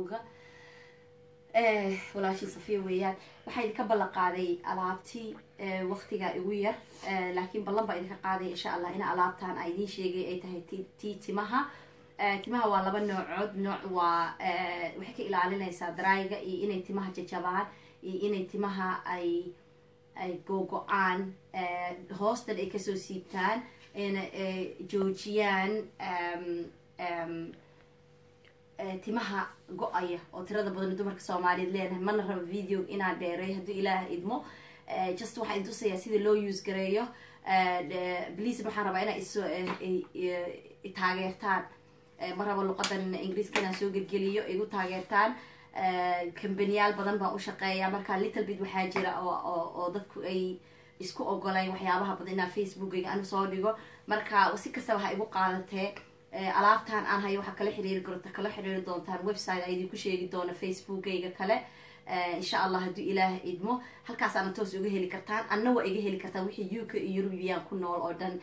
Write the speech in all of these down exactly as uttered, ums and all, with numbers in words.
videoga walaashii Safiya weeyaan waxay idinka ballan qaaday alaabtii waqtiga ugu yar laakiin ballan baa idinka qaaday insha Allah in alaabtaan ay idin sheegay ay tahay tii timaha timaha waa laba noocood nooc waa waxay ka ilaalinaysaa dryga iyo inay timaha jajabaan iyo inay timaha ay ay gogo'aan hoostan ay kasoo siibtaan ina joojiyaan timaha go-aya oo tirada badan dumarka Soomaaliyeed leedahay mana rabo video inaan dheereeyo haddii Ilaahay idmo just waxaan tusayaa sida loo use gareeyo please waxaan rabaa inaa iso taageertaan ma rabo luqadan Ingiriiska inaan soo gelgeliyo igu taageertaan كمبنيال بدن بقى وشقايا مركا little bit وحاجرة أو أو أو ضدك أي إسكو أقولي وحيابها بدنا فيسبوك أنا صادقة مركا وسيك سوها يبقى قالته علاقتان أنا هاي وحكي له حرير قرطة كله حرير دون تان ويب سايت أيدي كل شيء دون فيسبوك يجا كله إن شاء الله هدو إله إدمه هالكاس أنا توس يجي هلي كرتان أنا وإجي هلي كرتان وحي يوك يوروبيان كنا الأردن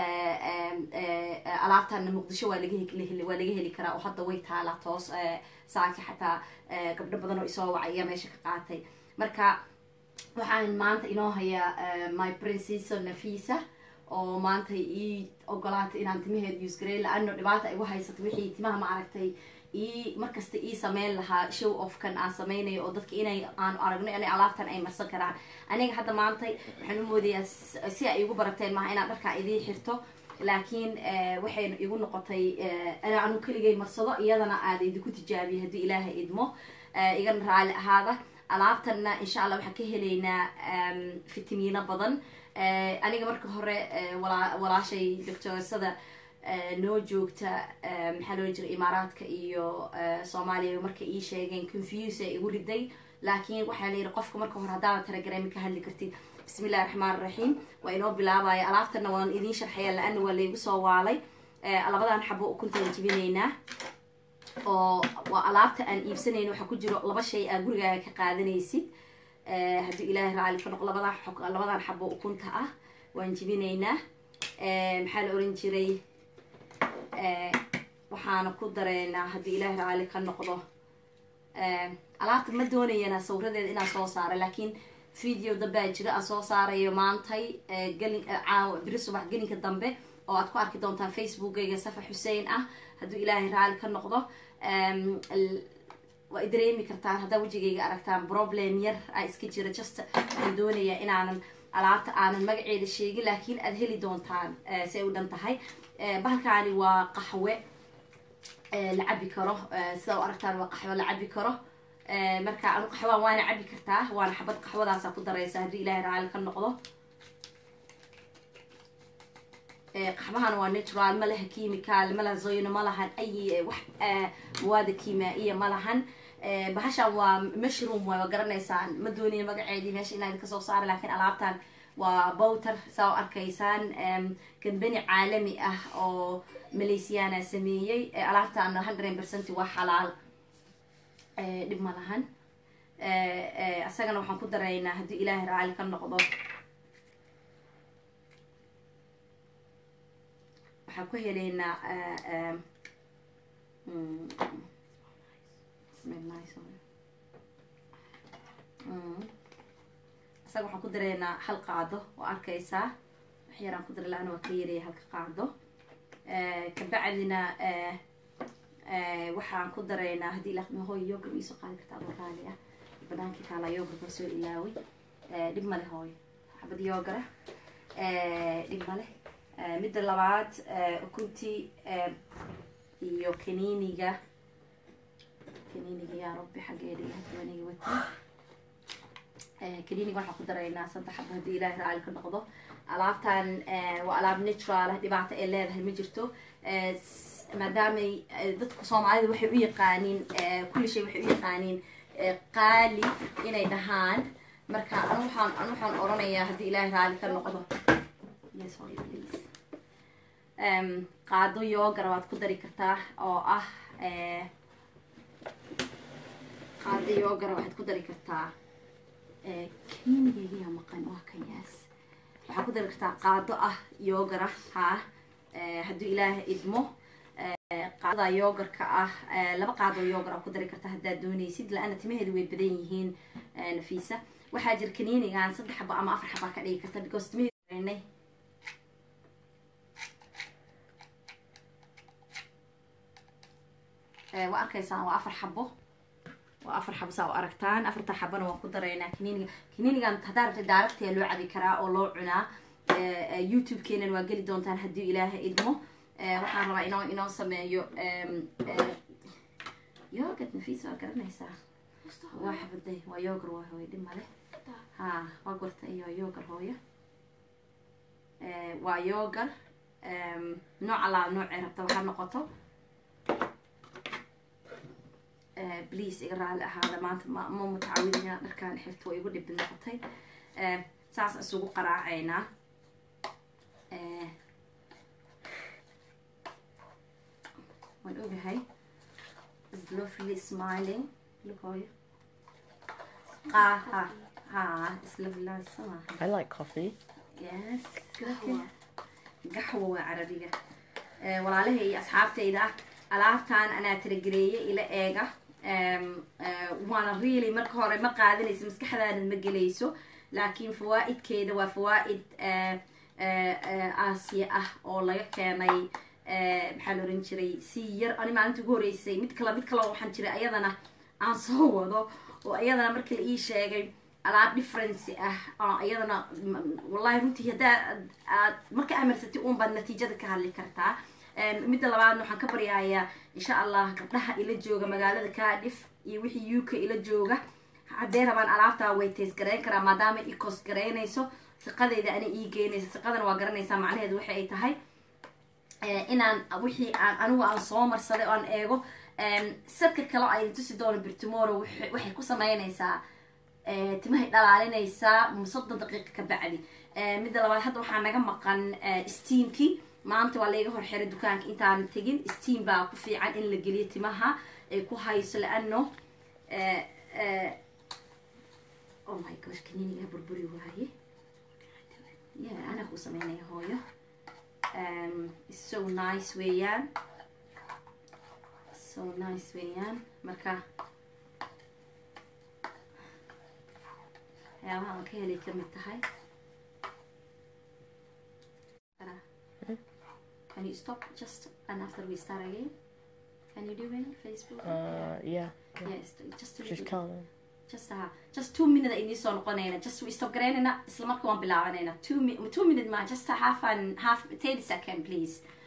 علاقتان مقدشة ولا جه ولا جه هلي كرا وحتى ويتها على توس ساعة حتى قبل بدن ويسووا عيا ماشي قاعتي مركا waxaan maanta inoo haya my princess Nafisa oo maanta ii ogolaatay inaan timaheed use gareeyo laano dhibaata ay waxaysato wixii timaha ma aragtay ii markasta ii sameyn lahaa show off kan aan sameynayo oo dadka inay aan aragno inay alaabtan ay marsan karaan aniga hadda maanta waxaan u moodayaa si ay igu barateen maaha inaan dharka idii xirto laakiin waxay igu noqotay ana anu kaligay marsado iyadana aad idinku tijaabiyo hadii Ilaahay idmo igan raali ahaada alaabtana insha Allah waxa ka heleynaa fitamiino badan aniga marka hore walaashay doctor-sada noo joogta maxaa loo jiray Imaaraadka iyo Soomaaliya marka ii sheegeen confuse igu riday laakiin waxa la yiri qofka marka hore hadaa Telegram ka hadli kartid bismillaahir rahmaanir rahiim waa inoo bilaabay alaabtana waan idin sharxaya laana waa leeyahay soo waalay labadan xabo u kunta jibinaynaa oo waa alaabta aan iibsanayno waxa ku jiro laba shay aan gurigaaga ka qaadanaysid ee hadii Ilaahay raali ka noqo labadan xog labadan xabo u kunta ah waan jibinaynaa ee maxaa la oran jiray ee waxaan ku dareynaa hadii Ilaahay raali ka noqdo ee alaabta ma doonayna sawiradeed inaan soo saaro laakiin video dabaa jira aan soo saarayo maantay galin caaw bir subax galinka dambe oo aad ku arki doontaan Facebook-gayga Safa Hussein ah hadii Ilaahay raali ka noqdo waa idreemi kartaan hadaa wajigayga aragtaan problem yar ay iska jira just waxaan doonayaa inaanan alaabta aanan magaceeda sheegin laakiin aad heli doontaan si ay u dhan tahay bahalkaani waa qaxwe la cabi karo sida aragtaan waa qaxwe la cabi karo marka anu qaxwa waana cabi kartaa waana xabad qaxwadaas ku daraysa hadii Ilaahay raali ka noqdo qaxwahan waa natural ma laha chemical ma laha zoyno ma lahan ay wax مواد كيميائية ملهن بهاشا ومشروم وقرنيسان ما دوني مقعدي ماشي إنها كسو صار لكن ألعبتان وبوتر سو أركيسان كان بني عالمي أه أو ماليسيانا سمية ألعبتان مية بالمية وحلال دب ملهن أساقنا وحن قدرينا هدو إلهي رعالي كان نقضو وحكوه لينا smell nice asaga waxaan ku dareynaa hal qaado oo arkaysaa wax yar aan ku daray laana waa ka yareeyay halka qaado ee ka bacdina ee ee waxaan ku dareynaa hadii la hooyo yogurt iso qaadi kartaa oo qaali ah banaanka kala yogurt soo ilaawi ee dib ma leh hooyo xabad yogurt ee dib ma leh mid labaad ukunti ee iyo kaniiniga kaniiniga yaa rabbi xageedii hadii wata ee kaniiniga waxa ku dareynaa saddex xabad hadii Ilaahay raali ka noqdo alaabtan waa alaab natural ah dhibaato ay leedahay ma jirto ee maadaama dadka Soomaaliyeed waxay u yaqaaniin kulli shay waxay u yaqaaniin qaali inay dhahaan marka anu waxaan anu waxaan oranayaa hadii Ilaahay raali ka noqdo yes please um qaado yogurt waad ku dari kartaa oo ah ee qaado yogurt waxaad ku dari kartaa ee kaniiniga maqan waa kan yaas waxaad ku dari kartaa qaado ah yogurt ha ee hadii Ilaahay idmo qaadada yogurka ah laba qaado yogurt ah ku dari kartaa haddaad doonaysid la-ana timaheedu way badan yihiin Nafisa waxaa jira kaniinigan saddex xabo ama afar xabo ka dhigi karta because timaheedu ee waa arkaysaan waa afar xabo waa afar xabo saa u aragtaan afarta xabana waan ku daraynaa kaniiniga kaniinigan haddaa rabta daaragtee loo cabi karaa oo loo cunaa youtube keenan waa geli doontaan haddii ilaahay idmo waxaan rabaa inoo inoo sameeyo yogurt Nafisa waa garanaysaa waa xabaday waa yogurt waa hooyo dhib male ha waa gorta iyo yogurt hooyo waa yogurt nooc alla noocay rabta waxaa noqoto بليز إقرأ هذا ما ما مو متعودين أركان حفت ويقول لي بالنقطة ساس أسوق قراعينا ونقول هاي is lovely smiling look how you ah ha ha it's lovely سما I like coffee yes قهوة عربية ولا له هي أصحابتي إذا alaabtaan anaa tirageliyay ila eega waana really marka hore ma qaadanayso maskaxdaada ma gelayso laakiin fawaa'idkeeda waa fawaa'id aasiya ah oo laga keenay maxaa la oran jiray si yar ani maalinta ugu horeysay mid kale mid kale waxaan jiray ayadana aan soo wado oo ayadana markii la ii sheegay alaab difference ah oo ayadana wallahi runtii haddaa aad marka amarsatay uun baad natiijada ka hadli kartaa midda labaad waxaan ka baryayaa insha Allah gabdhaha ila jooga magaalada Cardiff iyo wixii U K ila jooga hadee rabaan alaabta way taste gareyn karaa maadaama ay cost gareynayso shaqadeeda ana ii geynayso shaqadana waa garanaysaa macnaheedu waxa ay tahay inaan wixii aan anigu aan soo marsaday oo aan eego sadka kale ay tusi doono bir tomorrow waxay ku sameynaysaa timaha dhalaalinaysaa soddon daqiiqo ka bacdi midda labaad hadda waxaa naga maqan steamki maanta waa laga hor xiray dukaanka intaan tagin steam baa ku fiican in la geliyo timaha ay ku hayso laano oh my gosh kaniiniga burburi waaye yeah ana ku sameynaya hooyo um it's so nice weeyaan so nice weeyaan marka yaa waxaan ka helay kamid tahay Can you stop just and after we start again? Can you do it? Facebook? Uh, yeah. Yes, just to Just counting. Just uh, just two minutes in this one. Just we stop getting it. Islam one bilawanena. Two mi two minutes ma. Just a half and half thirty second, please.